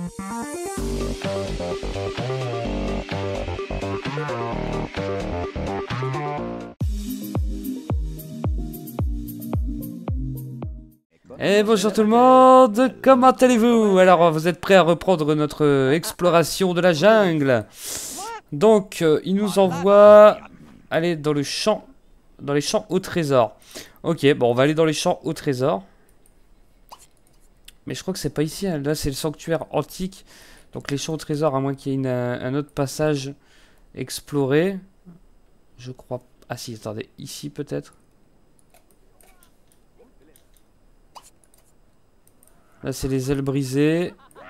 Et bonjour tout le monde, comment allez-vous? Alors vous êtes prêts à reprendre notre exploration de la jungle? Donc il nous envoie aller dans le champ, dans les champs au trésor. Ok, bon on va aller dans les champs au trésor. Mais je crois que c'est pas ici, hein. Là c'est le sanctuaire antique. Donc les champs au trésor, à moins qu'il y ait un autre passage exploré. Je crois... Ah si, attendez, ici peut-être. Là, c'est les ailes brisées.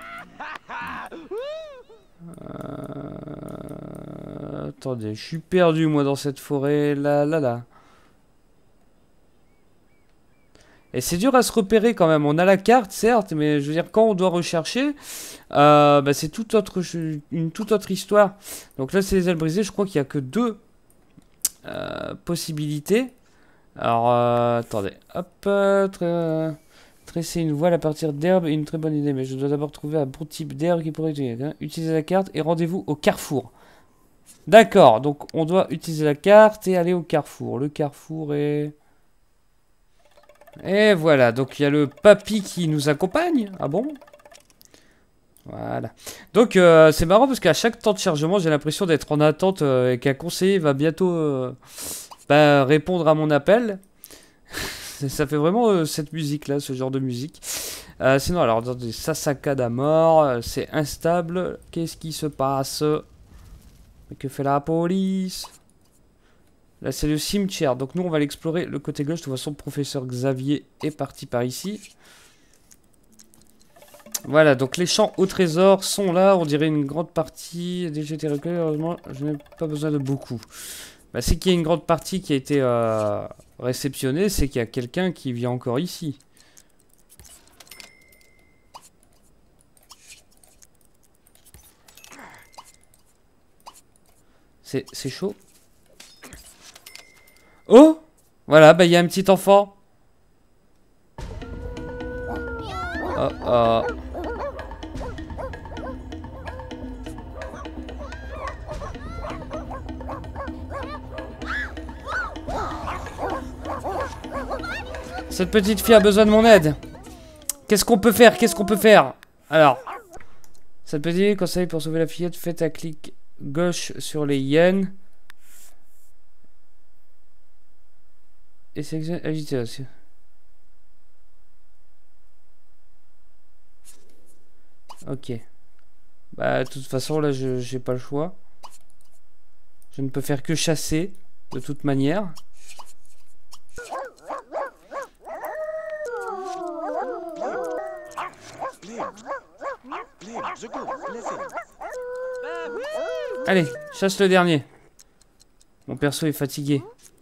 Attendez, je suis perdu, moi, dans cette forêt. Là. Et c'est dur à se repérer, quand même. On a la carte, certes, mais je veux dire, quand on doit rechercher, c'est une toute autre histoire. Donc là, c'est les ailes brisées. Je crois qu'il n'y a que deux possibilités. Alors, attendez. Hop, tresser une voile à partir d'herbes est une très bonne idée, mais je dois d'abord trouver un bon type d'herbe qui pourrait utiliser. Utilisez la carte et rendez-vous au carrefour. D'accord, donc on doit utiliser la carte et aller au carrefour. Le carrefour est... Et voilà, donc il y a le papy qui nous accompagne. Ah bon? Voilà. Donc c'est marrant parce qu'à chaque temps de chargement, j'ai l'impression d'être en attente et qu'un conseiller va bientôt répondre à mon appel. Ça fait vraiment cette musique-là, ce genre de musique. Sinon, alors, dans des saccades à mort, c'est instable. Qu'est-ce qui se passe? Mais que fait la police? Là, c'est le cimetière. Donc, nous, on va l'explorer le côté gauche. De toute façon, le professeur Xavier est parti par ici. Voilà, donc les champs au trésor sont là. On dirait une grande partie. Déjà été recueillie. Heureusement, je n'ai pas besoin de beaucoup. C'est qu'il y a une grande partie qui a été réceptionnée, c'est qu'il y a quelqu'un qui vient encore ici. C'est chaud. Oh! Voilà, il y a un petit enfant. Oh. Cette petite fille a besoin de mon aide. Qu'est-ce qu'on peut faire? Alors, cette petite conseil pour sauver la fillette, faites un clic gauche sur les hyènes. Et c'est agité aussi. Ok. De toute façon, là, j'ai pas le choix. Je ne peux faire que chasser, de toute manière. Allez, chasse le dernier. Mon perso est fatigué.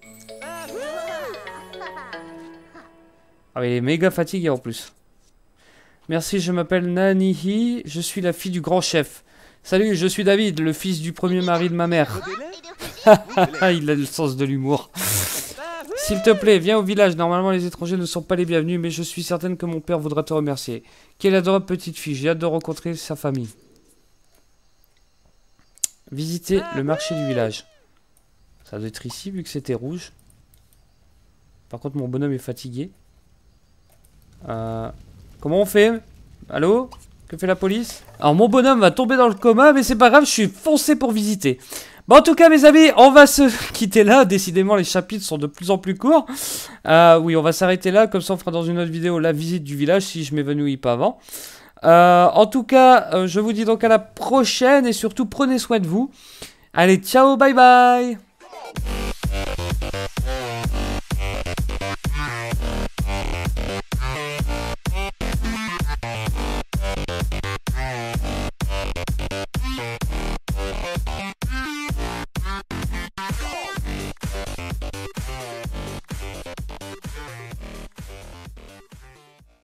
Ah, il est méga fatigué en plus. Merci, je m'appelle Nanihi. Je suis la fille du grand chef. Salut, je suis David, le fils du premier mari de ma mère. Il a le sens de l'humour. S'il te plaît, viens au village. Normalement, les étrangers ne sont pas les bienvenus, mais je suis certaine que mon père voudra te remercier. Quelle adorable petite fille. J'ai hâte de rencontrer sa famille. Visiter le marché du village. Ça doit être ici, vu que c'était rouge. Par contre, mon bonhomme est fatigué. Comment on fait? Allô? Que fait la police? Alors, mon bonhomme va tomber dans le coma, mais c'est pas grave, je suis foncé pour visiter. Bon, en tout cas, mes amis, on va se quitter là. Décidément, les chapitres sont de plus en plus courts. Oui, on va s'arrêter là. Comme ça, on fera dans une autre vidéo la visite du village si je m'évanouis pas avant. En tout cas, je vous dis donc à la prochaine et surtout, prenez soin de vous. Allez, ciao, bye bye!